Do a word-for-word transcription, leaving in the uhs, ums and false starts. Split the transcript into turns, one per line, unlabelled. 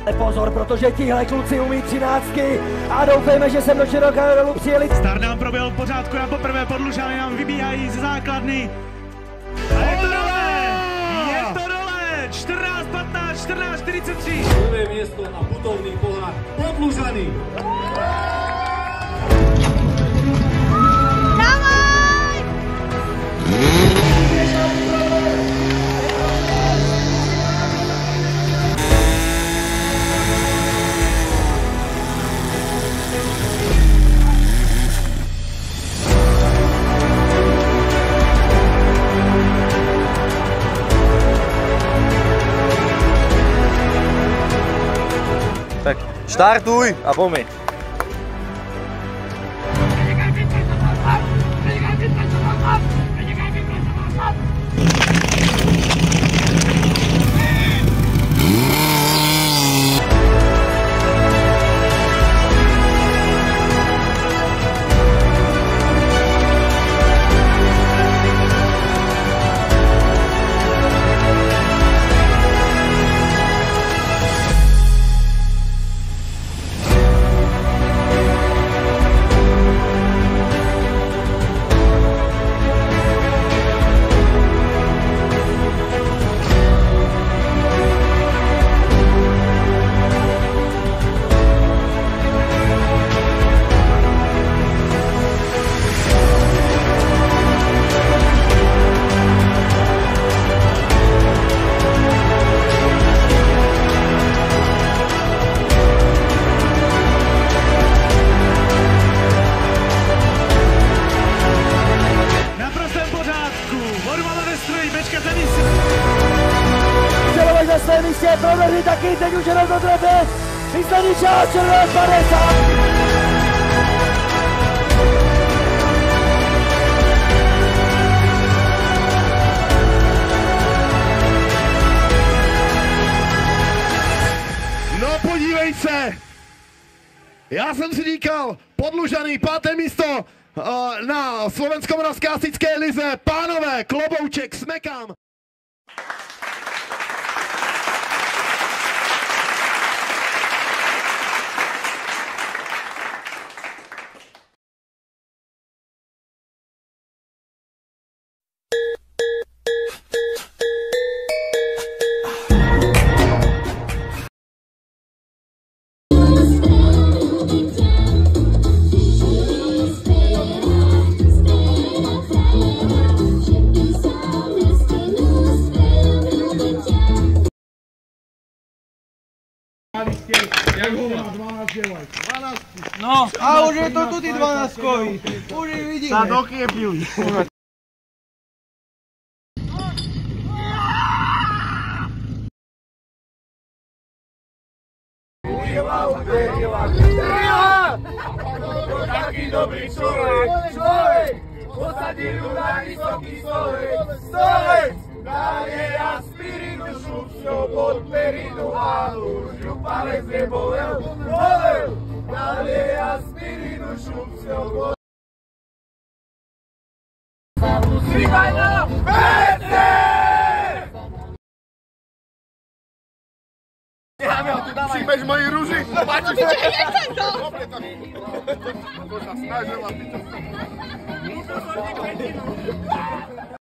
Pozor, protože tihle kluci umí třináctky a doufejme, že sem do Širokého Dolu přijeli.
Start nám proběhl v pořádku a poprvé Podlužany nám vybíhají ze základny. A je to dole! Je to dole! čtrnáct patnáct, čtrnáct čtyřicet tři.
Prvé miesto a putovný pohár Podlužany.
Tak štartuj a poďme.
Čelovač na svém místě, provedli taky, teď už jenom do trefy. Výsledný čas, červené padesát.
No podívej se, já jsem si říkal, Podlužany, páté místo uh, na Slovensko-moravské hasičské lize, pánové, klobouček, smekám.
No, a už je to tudy dvanáctkový. Už je vidíme.
Tá doky je pili.
Taký dobrý človek, človek, posadil ju na vysoký stolek, stolek, dal jej aspirinu, šup s ňou pod perinu a už ju palec nebolel, bolel, dal jej aspirinu, šup s ňou pod... Zrývaj na pece!
Přijmeš moji růži, páčiš se? Dobre, tak. To sa snažila, ty to...